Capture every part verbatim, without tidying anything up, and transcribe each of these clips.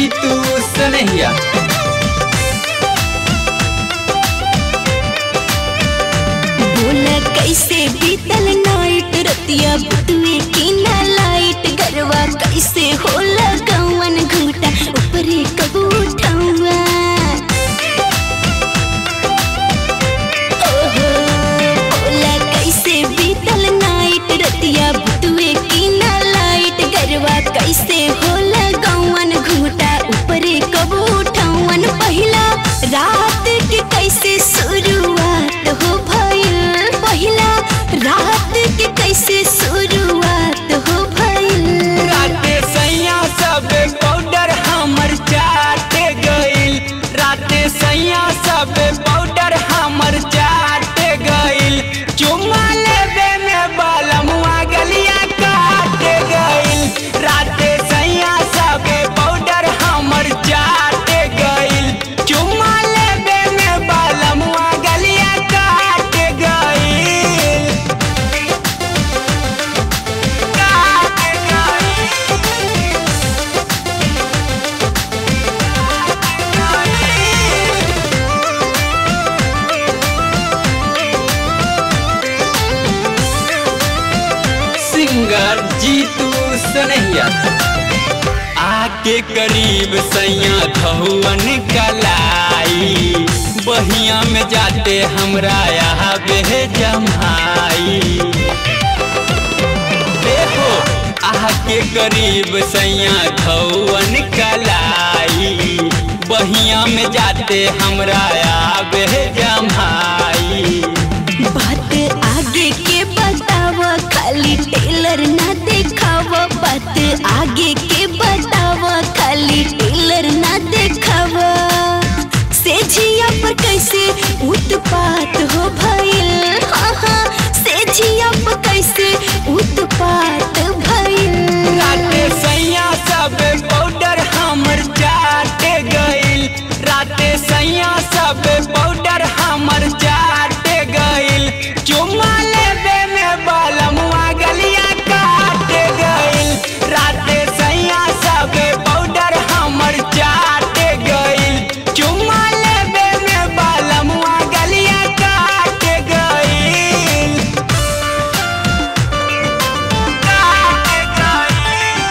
जीतू सनहिया। बोला कैसे बीतल नाइट रतिया बुतवे की ना लाइट गरवा कैसे होला गवन घूटा ऊपरे कब उठावा। ओहो बोला कैसे बीतल नाइट रतिया बुतवे की ना लाइट गरवा कैसे होला गवन घूटा ऊपरे कब उठावन। पहिला रात के कैसे शुरुआत हो भइल, पहिला रात के कैसे शुरुआत हो भइल। राते सैया सब पाउडर हमर चाट गइल, राते सैया सब पाउडर हमर चाट गइल। चुम्मा लेबे में बालमुआ गलिया काट गइल, राते सैया सब पाउडर हमर चाट गइल। चुम्मा लेबे में बालमुआ गलिया काट गइल, काट गइल। सिंगर जीतू सनहिया। आके करीब सैया धौवन कलाई, बहिया में जाते हमरा यहाँ बे जमाई। देखो आके करीब सैया धौवन कलाई, बहिया में जाते हमरा यहाँ बे जमाई। बात आगे के बताव खाली टेलर ना देखाव, बात आगे के बताव खाली टेलर ना देखाव। सेजिया पर कैसे उत्पात हो भइल, हाँ हाँ सेजिया पर कैसे उत्पात भइल। राते सैया सब पाउडर हमर चाट गइल, राते सैया सब पाउडर हमर चाट गइल। चुम्मा लेबे में बालमुआ गलिया काट गइल, राते सैया सब पाउडर हमर चाट गइल। चुम्मा लेबे में बालमुआ गलिया काट गइल, काट गइल।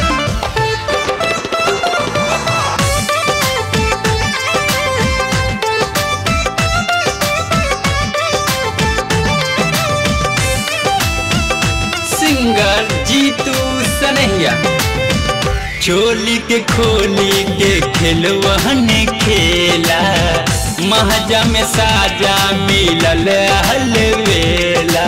सिंगर जीतू सनहिया। चोली के खोली के खेलवहन खेला, महजा में साजा मिलल हलवेला।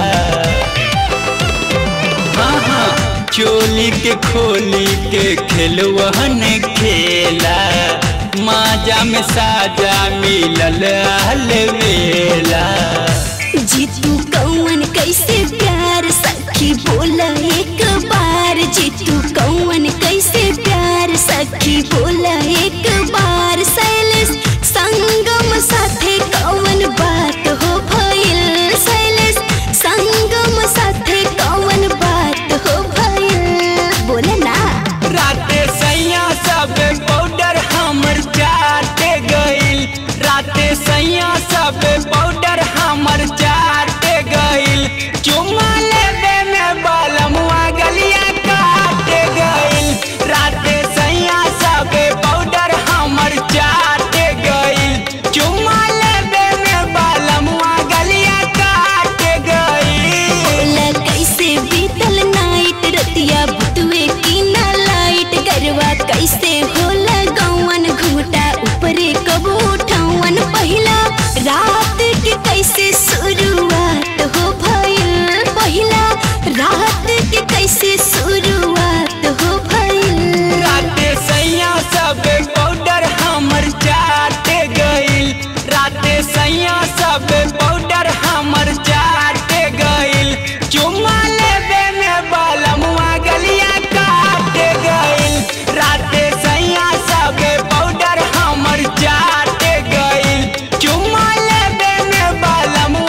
हाँ हाँ चोली के खोली के खेलवहन खेला, माजा में साजा मिलल हलवेला। जीतू कौन कैसे प्यार सखी बोला एक बार, जीतू कौन कैसे प्यार सखी बोला एक बार। शैलेश संगम साथे कौन बात हो भइल, शैलेश संगम साथे कौन बात हो भइल, बोले ना। राते सैया सब पाउडर हमर चाट गइल, राते सैया सब पाउडर हमर चाट गइल। चुम्मा लेबे में बालमुआ गलिया काट गइल, राते सैया सब पाउडर हमर चाट गइल। चुम्मा लेबे में बालमुआ गलिया काट गइल। बोला कैसे बीतल नाइट रतिया बुतवे की ना लाइट गरवा कैसे होला गवन घूटा ऊपरे कब उठावन। पहिला रात के कैसे शुरुआत हो भइल, पहिला रात के कैसे शुरुआत हो भइल। राते सैया सब पाउडर हमर चाट गइल, राते सैया सब पाउडर हमर चाट गइल। चुम्मा लेबे में बालमुआ गलिया काट गइल, राते सैया सब पाउडर हमर चाट गइल। चुम्मा लेबे में बालमुआ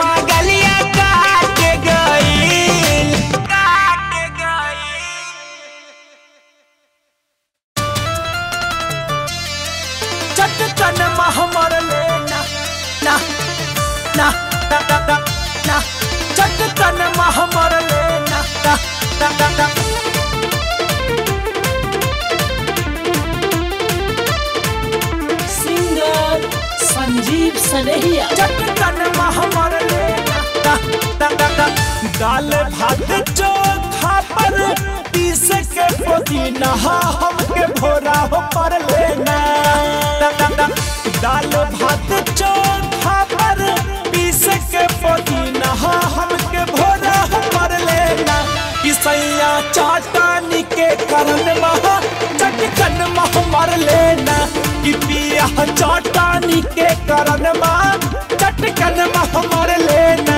सनहिया चटकन मह मर लेना दाल भात चोखा पर पीस के पुदीना हमके भोरा हो पर लेना दाल भात चोखा पर पीस के पुदीना हमके भोरा हो पर लेना किसैया चाटानी के करन महा चटकन मह मर लेना कि पिया चाटानी के करन महा चटकन मह मर लेना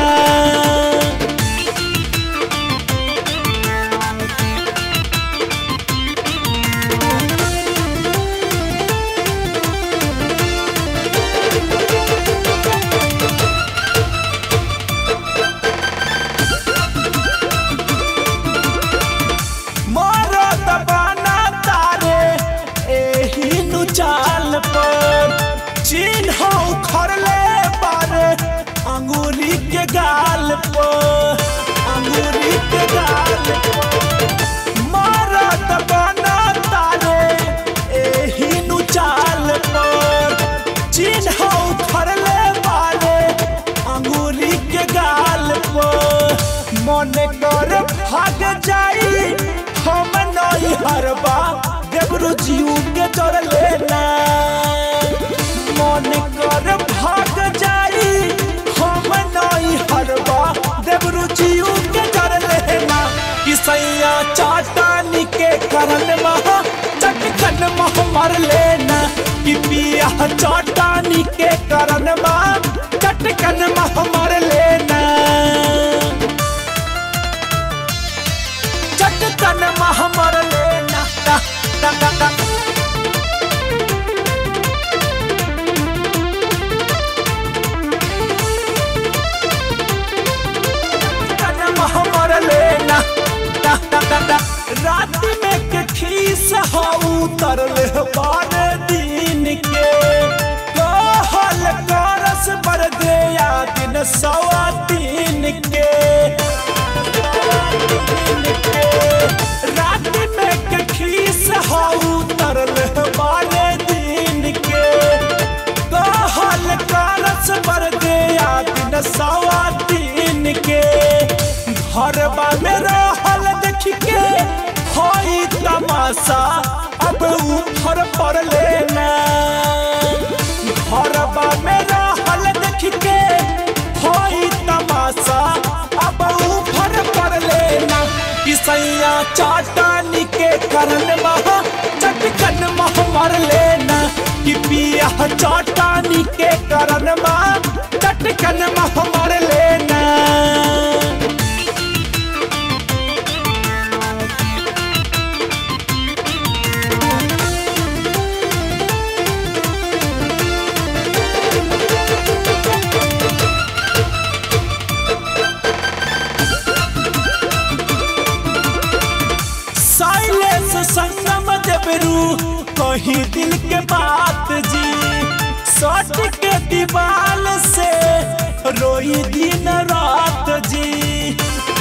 चाल पर चिन्ह उखड़ले पर अंगूरी के गाल पर अंगूरी के गाल पर मरद बना तारे एही नु चाल पर चिन्ह उखड़ले बारे अंगूरी के गाल पर मन कर भाग जाई हम नहीं हरबा देवरू जीव के चोर लेना मन कर भाग जाई हम नहीं हरबा देवरू जीव के चोर लेना किसैया चाटानी के करन महा चटकन मह मर लेना कि पिया चाटानी के करन महा चटकन मह मर लेना चटकन मह मर लेना Da, da, da. रात में के खीस हो उतरले बारे दिन के कहल करस बर गया दिन सवा तीन के रात में के खीस हो उतरले बारे दिन के कहल करस बर गया दिन सवा तीन के घरबा में रहल देख के होई तमाशा अब ऊपर पर लेना घरबा में रहल देख के होई तमाशा अब ऊपर पर लेना किसैया चाटानी के करन महा चटकन मह मर लेना कि पिया चाटानी के करन महा चटकन मह मर लेना संगम देवरू कहीं दिल के बात जी सट के दीवाल से रोई दिन रात जी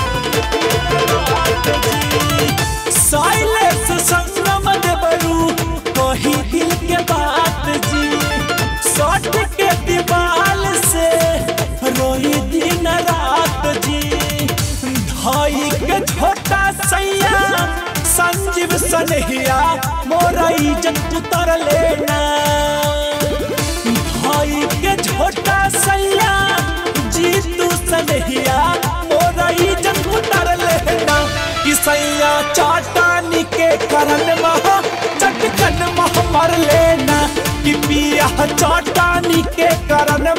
साइलेंस संगम देवरू कहीं दिल के बात जी सट के दीवाल से रोई दिन रात जी धाई के छोटा सैया संजीव सनहिया मोरा इज्जत उतर लेना भाई के छोटा सैया जीतू सनहिया मोरा इज्जत उतर लेना कि सैया चाटानी के करन महा चटकन मह मर लेना कि पिया चाटानी के करन